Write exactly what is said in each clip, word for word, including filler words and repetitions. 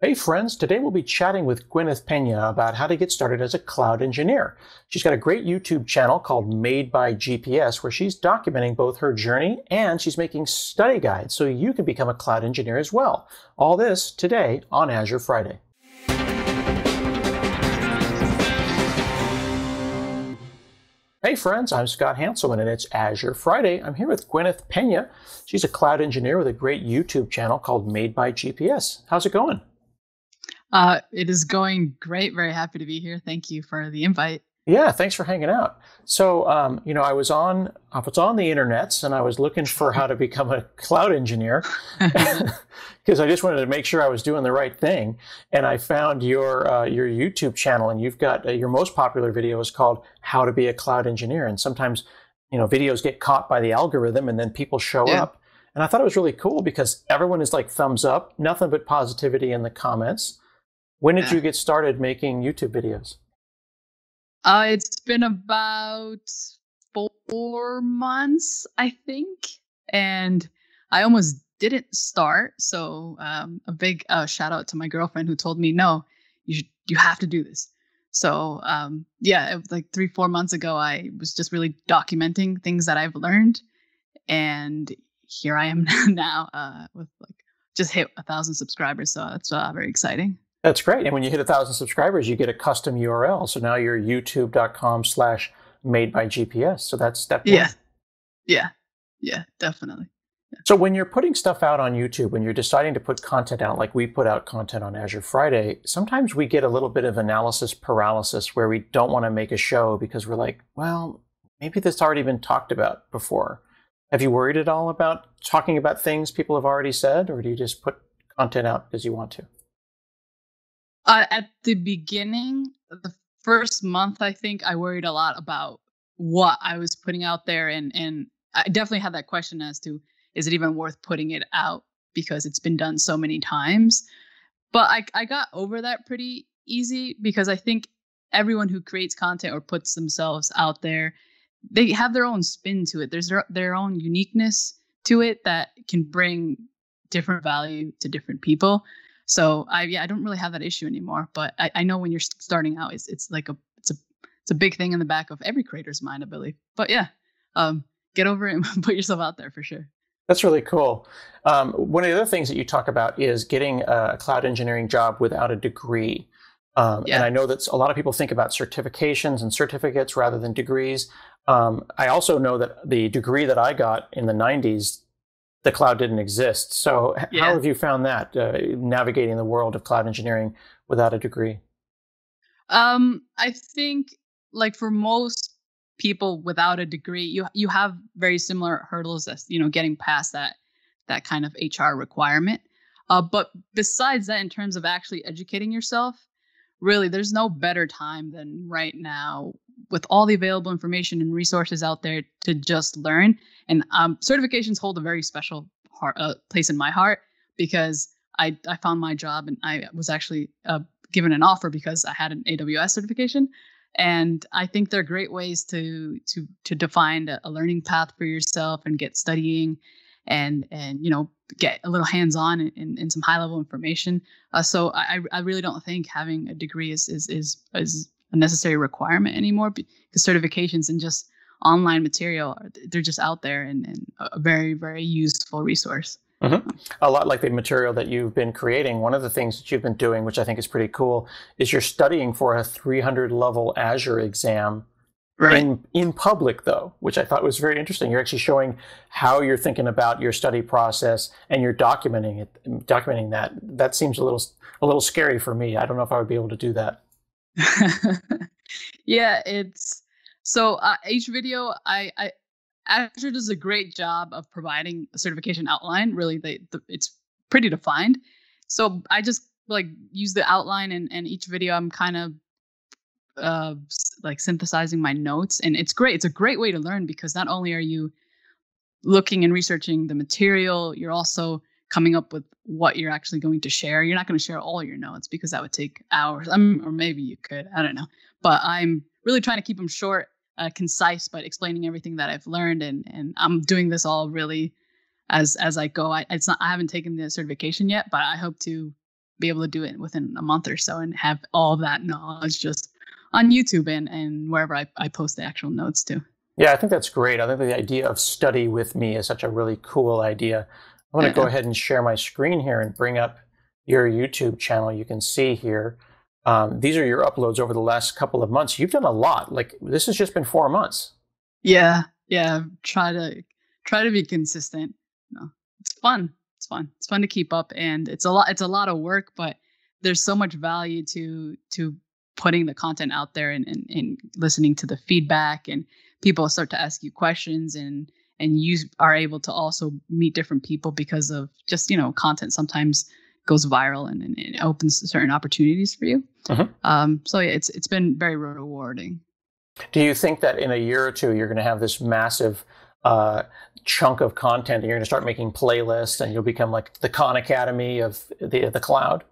Hey friends, today we'll be chatting with Gwyneth Peña about how to get started as a cloud engineer. She's got a great YouTube channel called Made by G P S where she's documenting both her journey and she's making study guides so you can become a cloud engineer as well. All this today on Azure Friday. Hey friends, I'm Scott Hanselman and it's Azure Friday. I'm here with Gwyneth Peña. She's a cloud engineer with a great YouTube channel called Made by G P S. How's it going? Uh, it is going great. Very happy to be here. Thank you for the invite. Yeah, thanks for hanging out. So, um, you know, I was on I was on the internets and I was looking for how to become a cloud engineer because I just wanted to make sure I was doing the right thing. And I found your uh, your YouTube channel, and you've got uh, your most popular video is called "How to Be a Cloud Engineer." And sometimes, you know, videos get caught by the algorithm, and then people show Yeah. up. And I thought it was really cool because everyone is like thumbs up, nothing but positivity in the comments. When did Yeah. you get started making YouTube videos? Uh, it's been about four months, I think, and I almost didn't start. So um, a big uh, shout out to my girlfriend who told me, "No, you should, you have to do this." So um, yeah, it was like three, four months ago, I was just really documenting things that I've learned, and here I am now uh, with like just hit a thousand subscribers. So that's uh, very exciting. That's great. And when you hit a thousand subscribers, you get a custom U R L. So now you're youtube.com slash made by G P S. So that's step one. Yeah, yeah, yeah, definitely. So when you're putting stuff out on YouTube, when you're deciding to put content out, like we put out content on Azure Friday, sometimes we get a little bit of analysis paralysis where we don't want to make a show because we're like, well, maybe this already been talked about before. Have you worried at all about talking about things people have already said, or do you just put content out because you want to? Uh, at the beginning, the first month, I think I worried a lot about what I was putting out there, and and I definitely had that question as to, is it even worth putting it out because it's been done so many times. But I I got over that pretty easy because I think everyone who creates content or puts themselves out there, they have their own spin to it. There's their, their own uniqueness to it that can bring different value to different people. So I yeah I don't really have that issue anymore. But I, I know when you're starting out, it's it's like a it's a it's a big thing in the back of every creator's mind, I believe. But yeah, um, get over it and put yourself out there for sure. That's really cool. Um, one of the other things that you talk about is getting a cloud engineering job without a degree. Um, Yeah. and I know that a lot of people think about certifications and certificates rather than degrees. Um, I also know that the degree that I got in the nineties, the cloud didn't exist. So h- how Yeah. have you found that, uh, navigating the world of cloud engineering without a degree? Um, I think like for most people without a degree, you you have very similar hurdles as, you know, getting past that that kind of H R requirement. Uh, but besides that, in terms of actually educating yourself, really, there's no better time than right now with all the available information and resources out there to just learn. And um, certifications hold a very special heart, uh, place in my heart because I, I found my job and I was actually uh, given an offer because I had an A W S certification. And I think they're great ways to to to define a, a learning path for yourself and get studying and and you know get a little hands-on in, in, in some high-level information. Uh, so I I really don't think having a degree is is is is a necessary requirement anymore because certifications and just online material are, they're just out there and, and a very very useful resource. hmm A lot like the material that you've been creating. One of the things that you've been doing, which I think is pretty cool, is you're studying for a three hundred level Azure exam Right. in in public, though, which I thought was very interesting. You're actually showing how you're thinking about your study process, and you're documenting it, documenting that. That seems a little a little scary for me. I don't know if I would be able to do that. Yeah, it's so uh, each video I, I Azure does a great job of providing a certification outline. Really, they the, it's pretty defined. So I just like use the outline, and and each video I'm kind of uh s- like synthesizing my notes, and it's great. It's a great way to learn because not only are you looking and researching the material, you're also coming up with what you're actually going to share. You're not going to share all your notes because that would take hours. Um, or maybe you could. I don't know. But I'm really trying to keep them short, uh, concise, but explaining everything that I've learned. And and I'm doing this all really as as I go. I it's not. I haven't taken the certification yet, but I hope to be able to do it within a month or so and have all that knowledge just on YouTube and, and wherever I, I post the actual notes to. Yeah, I think that's great. I think the idea of study with me is such a really cool idea. I'm going to go ahead and share my screen here and bring up your YouTube channel. You can see here. Um, these are your uploads over the last couple of months. You've done a lot. Like, this has just been four months. Yeah, yeah. Try to try to be consistent. No, it's fun. It's fun. It's fun to keep up, and it's a lot. It's a lot of work, but there's so much value to to putting the content out there and, and, and listening to the feedback, and people start to ask you questions, and and you are able to also meet different people because of just, you know, content sometimes goes viral and, and it opens certain opportunities for you. Uh-huh. Um, so yeah, it's it's been very rewarding. Do you think that in a year or two you're going to have this massive uh, chunk of content and you're going to start making playlists and you'll become like the Khan Academy of the the cloud?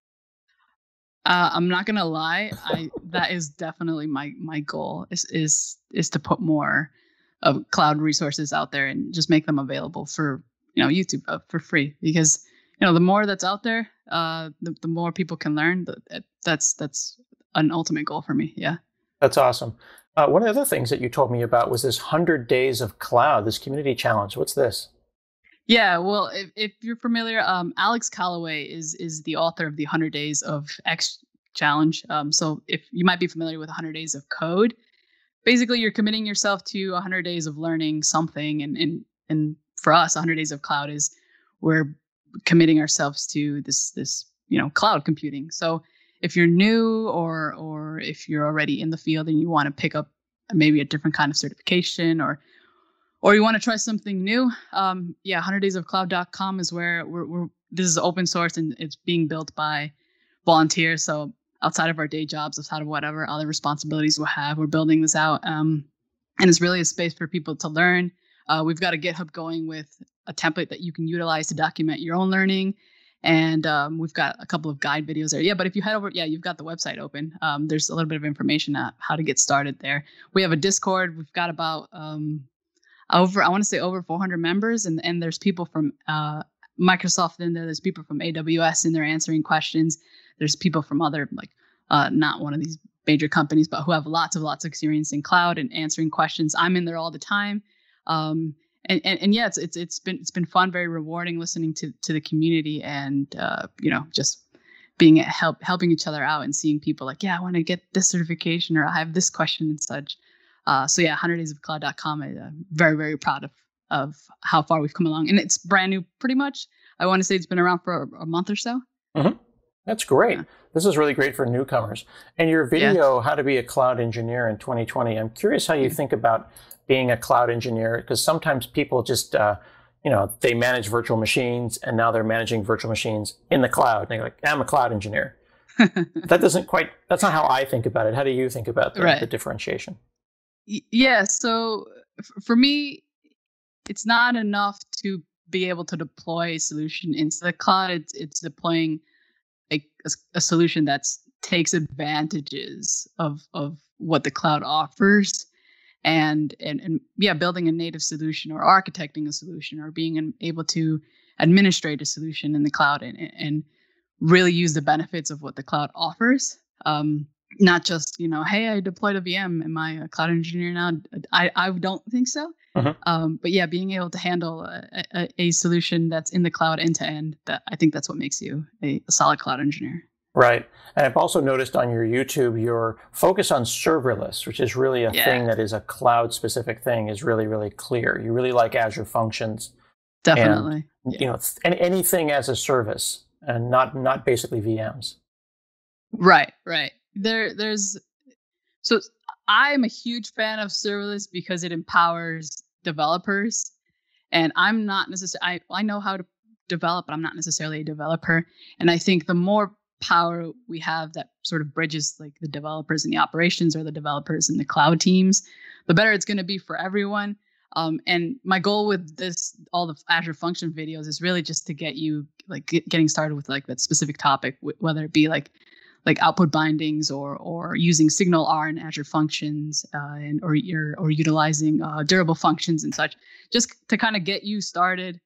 Uh, I'm not gonna lie. I that is definitely my my goal is is is to put more of cloud resources out there and just make them available for, you know, YouTube uh, for free, because, you know, the more that's out there, uh, the, the more people can learn. That that's that's an ultimate goal for me. Yeah, that's awesome. Uh, one of the other things that you told me about was this one hundred days of cloud, this community challenge. What's this? Yeah, well, if, if you're familiar, um, Alex Callaway is is the author of the one hundred days of X challenge. Um, so if you might be familiar with one hundred days of code, basically you're committing yourself to one hundred days of learning something. And, and, and for us, one hundred days of cloud is we're committing ourselves to this, this, you know, cloud computing. So if you're new or, or if you're already in the field and you want to pick up maybe a different kind of certification, or or you want to try something new, um, yeah, one hundred days of cloud dot com is where we're, we're, this is open source and it's being built by volunteers. So outside of our day jobs, outside of whatever other responsibilities we'll have, we're building this out. Um, and it's really a space for people to learn. Uh, we've got a GitHub going with a template that you can utilize to document your own learning. And um, we've got a couple of guide videos there. Yeah, but if you head over, yeah, you've got the website open. Um, there's a little bit of information on how to get started there. We have a Discord. We've got about... Um, Over, I want to say over four hundred members, and, and there's people from uh, Microsoft in there. There's people from A W S in there answering questions. There's people from other, like, uh, not one of these major companies, but who have lots of lots of experience in cloud and answering questions. I'm in there all the time, um, and, and and yeah, it's it's it's been it's been fun, very rewarding listening to to the community, and uh, you know, just being help helping each other out and seeing people like, yeah, I want to get this certification, or I have this question and such. Uh, so yeah, one hundred days of cloud dot com. I'm uh, very, very proud of of how far we've come along. And it's brand new pretty much. I want to say it's been around for a, a month or so. Mm-hmm. That's great. Yeah. This is really great for newcomers. And your video, yeah. How to be a cloud engineer in twenty twenty, I'm curious how you think about being a cloud engineer, because sometimes people just, uh, you know, they manage virtual machines and now they're managing virtual machines in the cloud. And they're like, I'm a cloud engineer. That doesn't quite, that's not how I think about it. How do you think about the, right. the differentiation? Yeah, so f- for me, it's not enough to be able to deploy a solution into the cloud. It's it's deploying a, a, a solution that takes advantages of of what the cloud offers, and and and yeah, building a native solution or architecting a solution or being an, able to administrate a solution in the cloud and and really use the benefits of what the cloud offers. Um, Not just, you know, hey, I deployed a V M. Am I a cloud engineer now? I, I don't think so. Uh-huh. Um, but yeah, being able to handle a, a, a solution that's in the cloud end to end, that I think that's what makes you a, a solid cloud engineer. Right. And I've also noticed on your YouTube, your focus on serverless, which is really a yeah. thing that is a cloud specific thing, is really, really clear. You really like Azure Functions. Definitely. And, yeah. you know, th- anything as a service and not, not basically V Ms. Right, right. There, there's, so I'm a huge fan of serverless because it empowers developers, and I'm not necessarily, I, I know how to develop, but I'm not necessarily a developer. And I think the more power we have that sort of bridges like the developers in the operations or the developers in the cloud teams, the better it's going to be for everyone. Um, and my goal with this, all the Azure function videos, is really just to get you like get, getting started with like that specific topic, w- whether it be like like output bindings or or using Signal R in Azure Functions, uh, and or or, or utilizing uh, durable functions and such, just to kind of get you started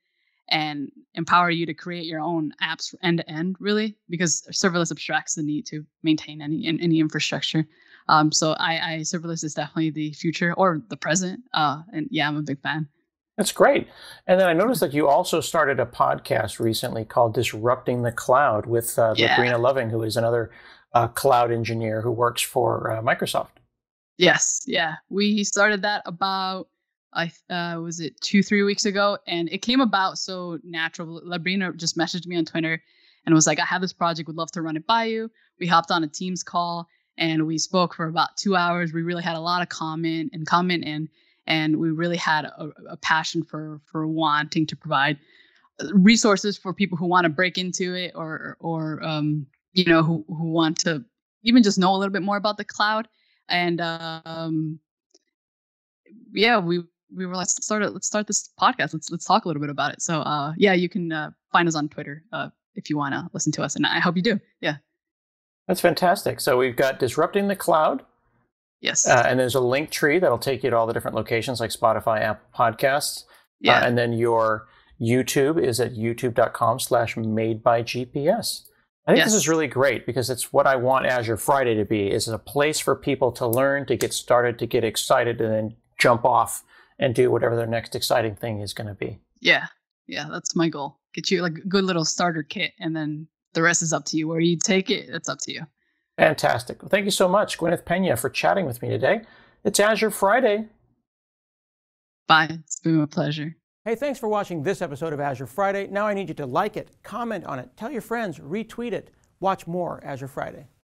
and empower you to create your own apps end to end, really, because serverless abstracts the need to maintain any any infrastructure. Um, so I, I serverless is definitely the future or the present. Uh, and yeah, I'm a big fan. That's great. And then I noticed that you also started a podcast recently called Disrupting the Cloud with uh, Yeah. Labrina Loving, who is another uh, cloud engineer who works for uh, Microsoft. Yes, yeah. We started that about, I uh, was it two, three weeks ago, and it came about so natural. Labrina just messaged me on Twitter and was like, I have this project, would love to run it by you. We hopped on a Teams call and we spoke for about two hours. We really had a lot of comment and comment and and we really had a, a passion for for wanting to provide resources for people who want to break into it or or um, you know who who want to even just know a little bit more about the cloud. And um, yeah, we we were like, let's start it. Let's start this podcast. Let's let's talk a little bit about it. So uh, yeah, you can uh, find us on Twitter uh, if you want to listen to us, and I hope you do. Yeah, that's fantastic. So we've got Disrupting the Cloud. Yes. Uh, and there's a link tree that'll take you to all the different locations like Spotify, Apple Podcasts. Yeah. Uh, and then your YouTube is at youtube.com slash made by GPS. I think Yes. this is really great because it's what I want Azure Friday to be, is a place for people to learn, to get started, to get excited, and then jump off and do whatever their next exciting thing is going to be. Yeah. Yeah. That's my goal. Get you like a good little starter kit, and then the rest is up to you. Where you take it, it's up to you. Fantastic. Well, thank you so much, Gwyneth Peña, for chatting with me today. It's Azure Friday. Bye. It's been a pleasure. Hey, thanks for watching this episode of Azure Friday. Now I need you to like it, comment on it, tell your friends, retweet it. Watch more Azure Friday.